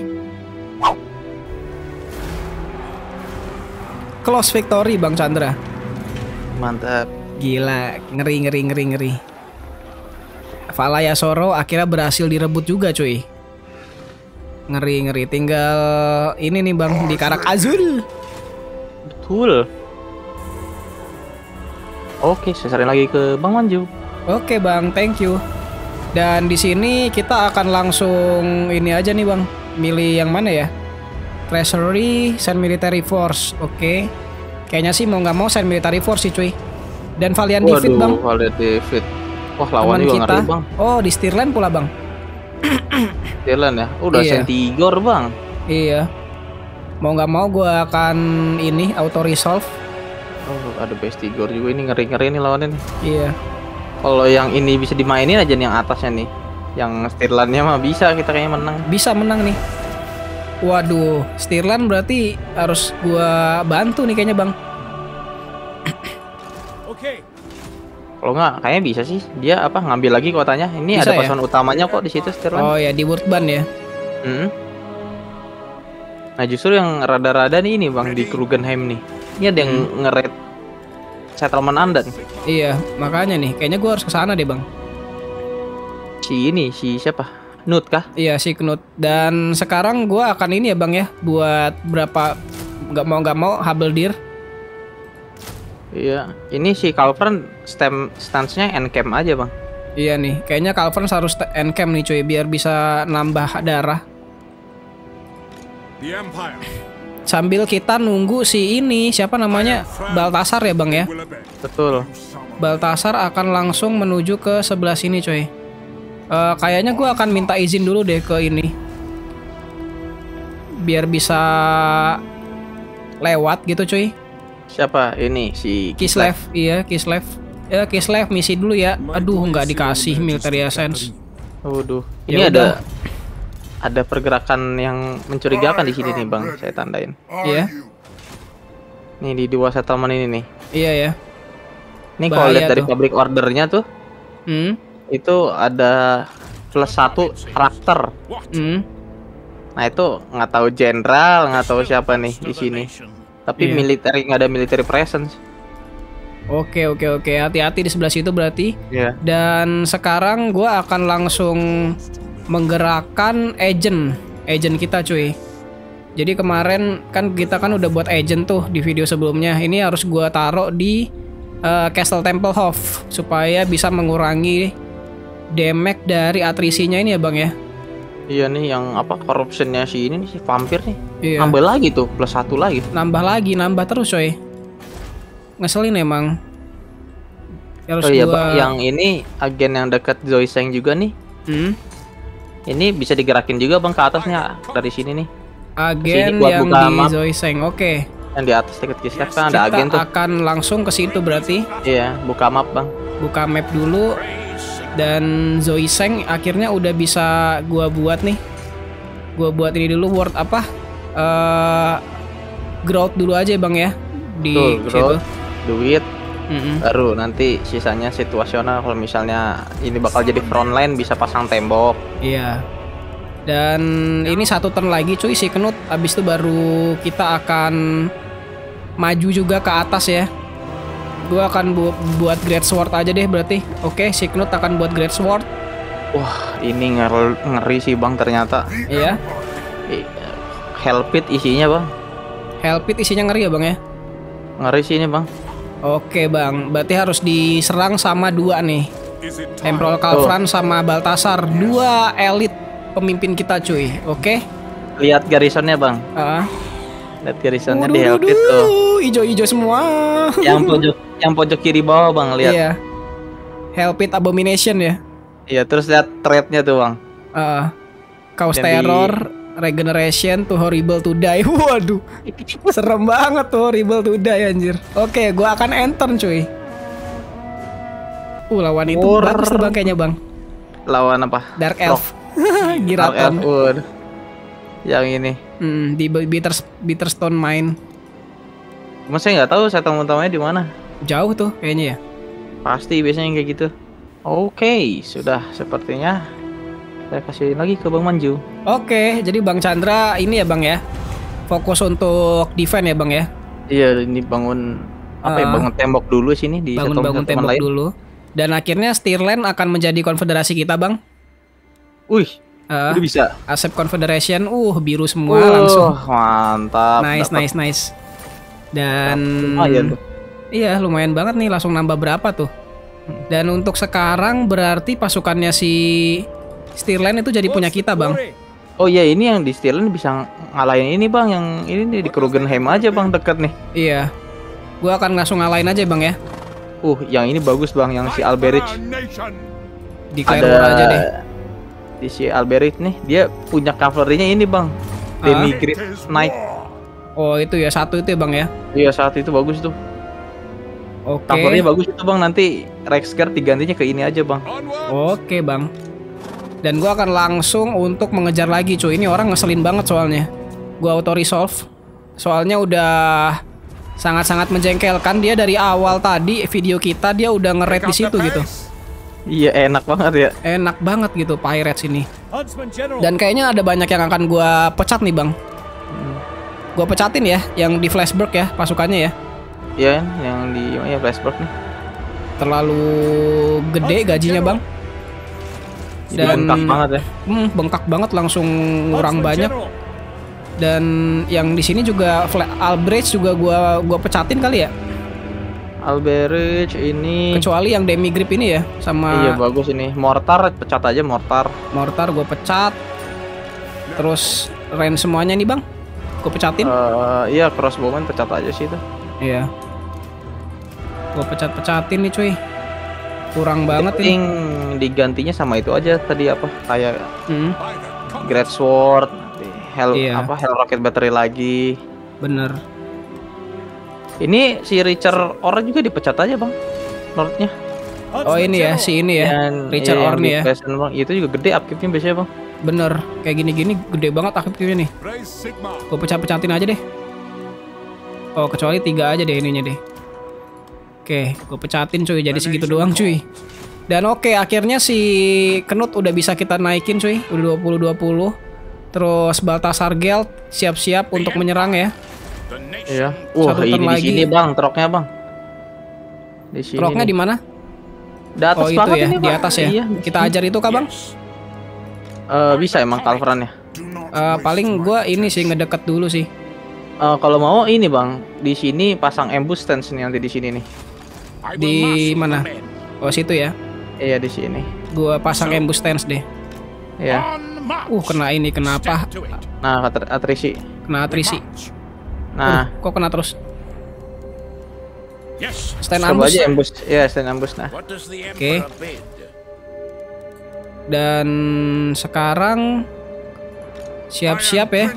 Close victory Bang Chandra. Mantap. Gila, ngeri ngeri ngeri ngeri. Valaya Soro akhirnya berhasil direbut juga cuy. Ngeri ngeri, tinggal ini nih Bang di Karak Azul. Betul. Oke, saya saranin lagi ke Bang Manju. Oke Bang, thank you. Dan di sini kita akan langsung ini aja nih Bang, milih yang mana ya? Treasury, Sand Military Force, oke. Kayaknya sih mau nggak mau Sand Military Force sih cuy. Dan Valiant Defeat Bang, Valiant Defeat. Wah, teman lawan juga kita. ngeri Bang. Oh di Stirland pula Bang. Thailand ya. Udah Iya. Sentigor Bang. Iya. Mau nggak mau gue akan ini auto resolve. Oh, ada Bestigor juga ini ngeri-ngeri nih lawannya nih. Iya. Kalau yang ini bisa dimainin aja nih yang atasnya nih. Yang Stirlandnya mah bisa kita kayaknya menang. Bisa menang nih. Waduh, Stirland berarti harus gua bantu nih kayaknya Bang. Kalau nggak kayaknya bisa sih. Dia apa ngambil lagi kotanya. Ini Bisa ada ya? pasukan utamanya kok di situ Stirland. Oh ya di Wordban ya. Hmm. Nah justru yang rada-rada nih ini Bang di Krugenheim nih. Ini ada yang Hmm. nge-raid settlement Andan. Iya, makanya nih kayaknya gua harus ke sana deh Bang. Si ini si siapa? Nut kah? Iya si Knut. Dan sekarang gua akan ini ya Bang ya, buat berapa nggak mau nggak mau Habeldir. Iya. Ini si Calvern stem stance-nya endcamp aja Bang. Iya nih, kayaknya Calvern harus endcamp nih cuy biar bisa nambah darah. The Empire Sambil kita nunggu si ini siapa namanya Baltasar ya Bang ya. will obey. Betul. Baltasar akan langsung menuju ke sebelah sini coy. Eh, kayaknya gue akan minta izin dulu deh ke ini. Biar bisa lewat gitu cuy. Siapa ini si Kislev, iya Kislev. Ya Kislev misi dulu ya. Aduh nggak dikasih military essence. Waduh. Ya Ini ada udah. ada pergerakan yang mencurigakan di sini nih Bang. Saya tandain. Iya, Nih di dua settlement ini nih. iya ya. Ini kalau Bahaya lihat dari tuh. public ordernya tuh Hmm, itu ada plus satu karakter. hmm. Nah itu nggak tahu jenderal, nggak tahu siapa nih di sini. Tapi Iya. military nggak ada military presence. Oke oke oke. Hati-hati di sebelah situ berarti. Iya. Dan sekarang gue akan langsung menggerakkan agent, agent kita cuy. Jadi kemarin kan kita kan udah buat agent tuh di video sebelumnya. Ini harus gue taruh di eh, Castle Templehof supaya bisa mengurangi damage dari atrisinya ini ya bang ya. Iya nih yang apa corruptionnya si ini nih si vampir nih. Iya. Nambah lagi tuh plus satu lagi. Nambah lagi, nambah terus coy. Ngeselin emang. Harus Oh iya gua... Bang, yang ini agen yang dekat Zoe Seng juga nih. Hmm? Ini bisa digerakin juga Bang ke atasnya dari sini nih. Agen buat yang buka di map. Zoe Seng, oke. Yang di atas dekat kisah kan Kita ada agen tuh. akan langsung ke situ berarti. Iya, buka map Bang. Buka map dulu. Dan Zoe Seng akhirnya udah bisa gua buat nih. Gua buat ini dulu word apa? Eh growth dulu aja bang ya. Di Betul, situ. growth, duit, Mm-mm. baru nanti sisanya situasional kalau misalnya ini bakal jadi frontline bisa pasang tembok. Iya. Dan ini satu turn lagi cuy si Knut. Abis itu baru kita akan maju juga ke atas ya. Gua akan bu- buat Great Sword aja deh berarti. Oke, si Knut akan buat Great Sword. Wah, ini nger- ngeri sih Bang ternyata. Iya. I- Hellpit isinya Bang. Hellpit isinya ngeri ya bang ya. Ngeri sih ini bang. Oke bang, berarti harus diserang sama dua nih. Emperor Kalfran sama Baltasar, dua elit pemimpin kita cuy. Oke. Lihat garisonnya bang. Uh. Lihat garisonnya di Hellpit tuh. Ijo-ijo semua. Yang pojok, yang pojok kiri bawah bang, lihat. Iya. Hellpit Abomination ya. Iya, terus lihat thread-nya tuh bang. Uh, Chaos Yang Terror, di- Regeneration, Too Horrible to Die. Waduh, serem banget tuh Horrible to Die anjir. Oke, gua akan enter cuy. Uh, lawan itu War. bagus tuh bang kayaknya bang. Lawan apa? Dark Elf. Dark Giraton. Elfwood. Yang ini. Hmm, di Bitter Bitterstone Mine. Cuma saya nggak tahu saya teman-temannya di mana. Jauh tuh kayaknya ya. Pasti biasanya kayak gitu. Oke, sudah sepertinya saya kasih lagi ke Bang Manju. Oke, jadi Bang Chandra ini ya bang ya. Fokus untuk defense ya bang ya. Iya, ini bangun apa ya? Ah. Bangun tembok dulu sini di Bangun-bangun settlement tembok lain. dulu. Dan akhirnya Stirland akan menjadi konfederasi kita bang. Wih, Uh, itu bisa. Accept Confederation, uh biru semua Wah, langsung. mantap. Nice, Dapat nice, nice. Dan lumayan tuh. iya lumayan banget nih, langsung nambah berapa tuh. Dan untuk sekarang berarti pasukannya si Stirland itu jadi punya kita bang. Oh iya, ini yang di Stirland bisa ngalahin ini bang, yang ini nih di Krugenheim aja bang, deket nih. Iya. Gua akan langsung ngalahin aja bang ya. Uh, yang ini bagus bang, yang si Alberich. Declare war aja deh. Di si Alberich nih, dia punya cavalry-nya ini bang, Ah? Demi-Grid Knight. Oh itu ya, satu itu ya bang ya. Iya, saat itu bagus tuh. Oke. Cavalry bagus itu bang, nanti Rexguard digantinya ke ini aja bang. Oke bang. Dan gua akan langsung untuk mengejar lagi cuy. Ini orang ngeselin banget soalnya. Gua auto resolve. Soalnya udah sangat-sangat menjengkelkan, dia dari awal tadi video kita dia udah nge-raid di situ gitu. Iya, enak banget ya. Enak banget gitu Pirates ini. Dan kayaknya ada banyak yang akan gua pecat nih bang. Gua pecatin ya, yang di Flashback ya pasukannya ya. Iya, yang di oh ya Flashback nih. Terlalu gede gajinya bang. Dan Bengkak banget ya. Hmm, bengkak banget, langsung ngurang banyak. Dan yang di sini juga Fla- Albrecht juga gua gua pecatin kali ya. Alberich ini. Kecuali yang Demi Grip ini ya sama Iya, bagus ini. Mortar pecat aja, mortar. Mortar gua pecat. Terus range semuanya nih bang, gua pecatin. Eh, iya, crossbowman pecat aja sih itu. Iya. Gua pecat-pecatin nih cuy. Kurang banget ini. Paling digantinya sama itu aja tadi apa? Kayak Hmm, Great Sword, Hell Iya. apa Hell Rocket Battery lagi. bener. Ini si Richard Orr juga dipecat aja bang, Lordnya. Oh ini ya, si ini ya, Yang Richard iya, Orr yang nih di ya. Pleasant Bang. Itu juga gede upkeep-nya biasanya bang. Bener, kayak gini-gini gede banget akhirnya nih. Gue pecah-pecatin aja deh. Oh kecuali tiga aja deh ininya deh. Oke, gue pecatin cuy, jadi segitu doang cuy. Dan oke, akhirnya si Knut udah bisa kita naikin cuy, udah dua puluh dua puluh. Terus Baltasar Geld siap-siap untuk menyerang ya. Iya. Wah, Satu ini turn di lagi. sini bang, troknya bang. Di sini. Troknya nih. di mana? Di atas Oh itu banget ya, ini, di Bang. atas ya. Iya. Kita ajar itu kah bang? Eh, bisa emang Kalverannya. Eh, paling gue ini sih ngedeket dulu sih. Eh, kalau mau ini bang, di sini pasang ambush stance nih nanti di sini nih. Di mana? Oh situ ya. Iya di sini. Gue pasang ambush stance deh. Iya. Uh kena ini, kenapa? Nah, kata atrisi. Kena atrisi. Nah, Aduh, kok kena terus? Stand coba ambush. aja ambush. Iya, stand ambush. Nah, Oke. Dan sekarang siap-siap ya.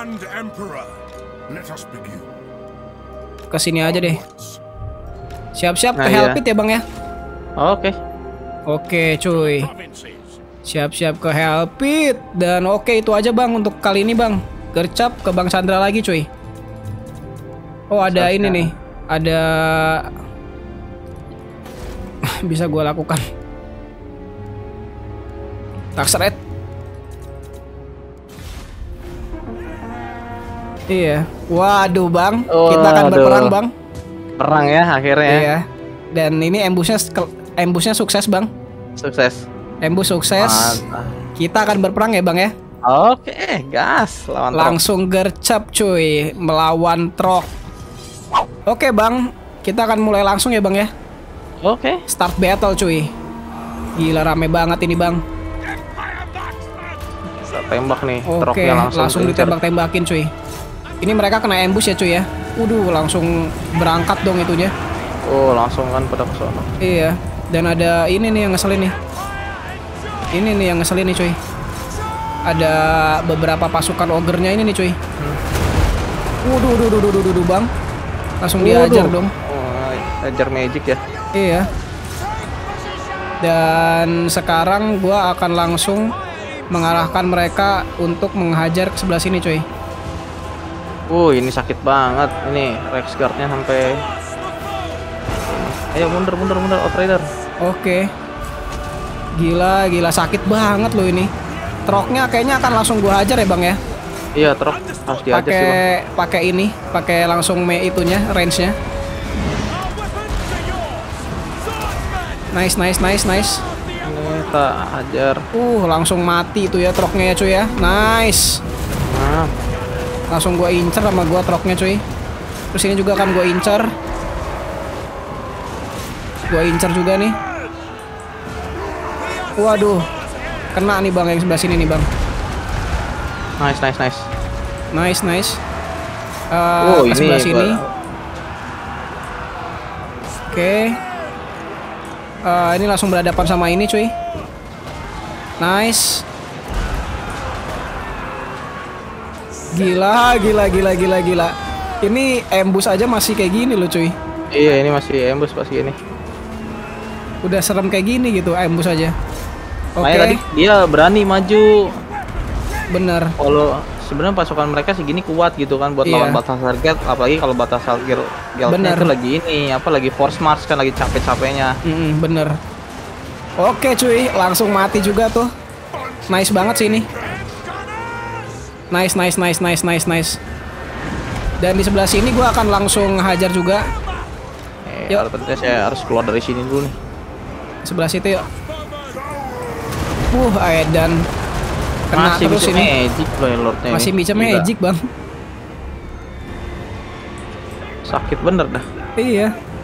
Kesini aja deh. Siap-siap Nah, ke iya. Hellpit ya bang ya. oke. Oke cuy. Siap-siap ke Hellpit. Dan oke itu aja bang untuk kali ini bang. Gercap ke Bang Chandra lagi cuy. Oh ada Siap, ini siap. nih. Ada bisa gue lakukan. Takseret. Iya. Waduh bang, kita akan Waduh. berperang bang. Perang ya akhirnya. Iya. Dan ini ambushnya ambushnya sukses bang. Sukses. Ambush sukses. Mantap. Kita akan berperang ya bang ya. Oke, gas lawan Trok. Langsung gercep cuy melawan Trok. Oke bang, kita akan mulai langsung ya bang ya. Oke. Start battle cuy. Gila rame banget ini bang. Kita tembak nih. Oke, Truknya langsung, langsung ditembak-tembakin cuy. Ini mereka kena ambush ya cuy ya. Waduh, langsung berangkat dong itunya. Oh, langsung kan pada ke sana. Iya, dan ada ini nih yang ngeselin nih. Ini nih yang ngeselin nih cuy. Ada beberapa pasukan ogre-nya ini nih cuy. Waduh, waduh, waduh, waduh, waduh, bang. Langsung diajar dong. Oh, ajar magic ya. Iya. Dan sekarang gua akan langsung mengarahkan mereka untuk menghajar ke sebelah sini cuy. Uh, ini sakit banget. Ini Rex Guard-nya sampai. Ayo mundur, mundur, mundur, Outrider. Oke. Gila, gila sakit banget loh ini. Truknya kayaknya akan langsung gua hajar ya bang ya. Iya, truk harus diajar sih bang. Pakai pakai ini, pakai langsung me itunya, range-nya. Nice, nice, nice, nice. Ini kita hajar. Uh, langsung mati itu ya truknya ya cuy ya. Nice. Nah. Langsung gua incer sama gua truknya cuy. Terus ini juga akan gua incer. Gua incer juga nih. Waduh. Kena nih bang yang sebelah sini nih bang. Nice, nice, nice. Nice, nice. Uh, oh, ke ini sebelah sini. gua... Oke. Okay. Uh, ini langsung berhadapan sama ini cuy. Nice. Gila, gila, gila, gila, gila. Ini ambush aja masih kayak gini loh cuy. Iya, ini masih ambush pas gini. Udah serem kayak gini gitu ambush aja. Oke. Okay. Tadi dia berani maju. Bener. Kalau sebenarnya pasukan mereka segini kuat gitu kan buat iya. lawan Balthazar Guild, apalagi kalau Balthazar Guild Guildnya itu lagi ini apa lagi force march kan lagi capek-capeknya. Mm, bener. Oke cuy, langsung mati juga tuh. Nice banget sih ini. Nice, nice, nice, nice, nice, nice. Dan di sebelah sini gue akan langsung hajar juga. Eh, yuk, tentunya saya harus keluar dari sini dulu nih. Sebelah situ yuk. Uh, Edan. Kena masih terus bisa ini. magic loh lordnya. Masih bisa Gila. magic bang. Sakit bener dah. Iya.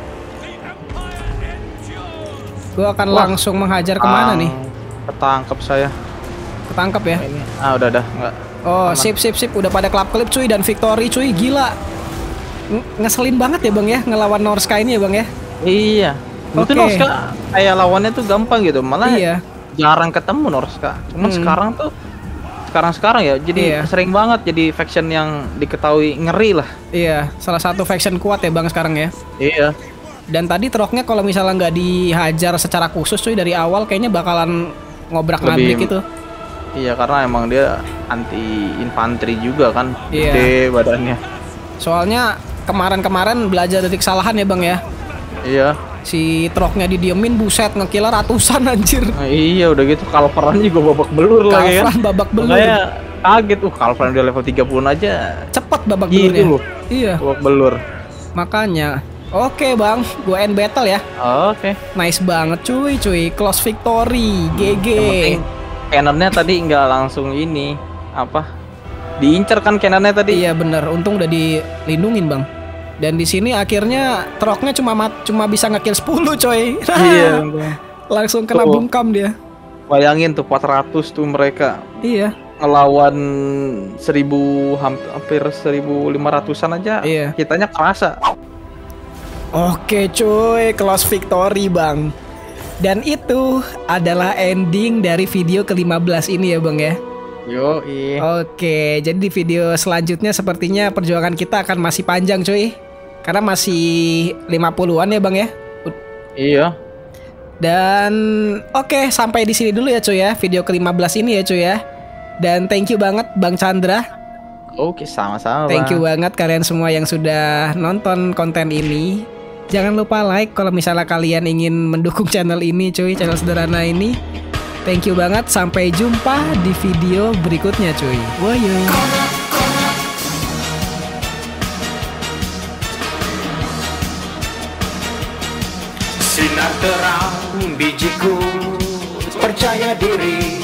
Gue akan Wah. langsung menghajar kemana Ang... nih? Ketangkep saya. Ketangkep ya? Ini. Ah udah dah nggak. Oh aman. sip sip sip udah pada klap klip cuy dan victory cuy gila. Ng- ngeselin banget ya bang ya ngelawan Norska ini ya bang ya. Iya. Oke. Itu Norska kayak lawannya tuh gampang gitu malah. Iya. Jarang ketemu Norska. Cuman Hmm. sekarang tuh sekarang-sekarang ya jadi Iya. sering banget jadi faction yang diketahui ngeri lah. Iya salah satu faction kuat ya bang sekarang ya. Iya. Dan tadi truknya kalau misalnya nggak dihajar secara khusus cuy dari awal kayaknya bakalan ngobrak-ngabrik Lebih- itu. Iya karena emang dia anti infanteri juga kan. Iya. Gede badannya. Soalnya kemarin-kemarin belajar dari kesalahan ya bang ya. Iya. Si truknya didiemin buset ngekill ratusan anjir. Nah, iya udah gitu Kalveran juga babak belur lagi kan. Kalfran babak belur. Makanya kaget uh Kalveran udah level tiga puluh aja. Cepet babak Gitu belurnya. loh. Iya. Babak belur. Makanya. Oke bang, gue end battle ya. Oke. Nice banget cuy cuy. Close victory. G G. Yang penting cannonnya tadi nggak langsung ini apa? Diincer kan cannonnya tadi. Iya bener. Untung udah dilindungin bang. Dan di sini akhirnya truknya cuma mat, cuma bisa ngekill sepuluh coy. Iya. Langsung kena Tuh. bungkam dia. Bayangin tuh empat ratus tuh mereka Iya. ngelawan seribu hampir seribu lima ratusan aja. Iya. Kitanya kerasa. Oke cuy, close victory bang. Dan itu adalah ending dari video ke lima belas ini ya bang ya. Yo, iya. Oke, jadi di video selanjutnya sepertinya perjuangan kita akan masih panjang cuy. Karena masih lima puluhan ya bang ya. Iya. Dan oke, sampai di sini dulu ya cuy ya video ke lima belas ini ya cuy ya. Dan thank you banget Bang Chandra. Oke, sama-sama. Thank you Bang. banget kalian semua yang sudah nonton konten ini. Jangan lupa like kalau misalnya kalian ingin mendukung channel ini cuy, channel sederhana ini. Thank you banget, sampai jumpa di video berikutnya cuy. Woyo. Sinar terang bijiku, percaya diri.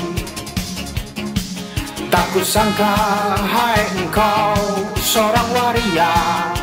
Tak kusangka hai engkau seorang waria.